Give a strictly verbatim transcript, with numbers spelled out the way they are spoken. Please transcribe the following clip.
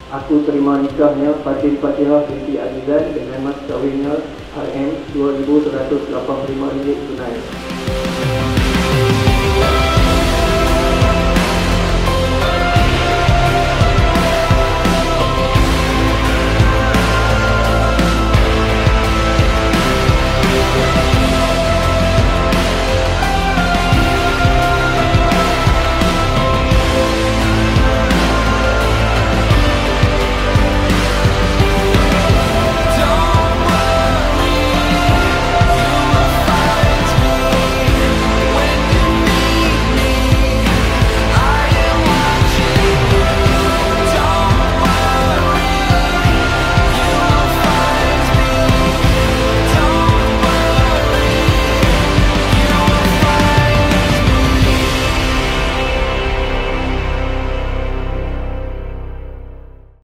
Aku terima nikahnya Fatin Fatihah binti Azizan dengan mas kahwinnya R M dua ribu seratus lapan puluh lima ringgit tunai.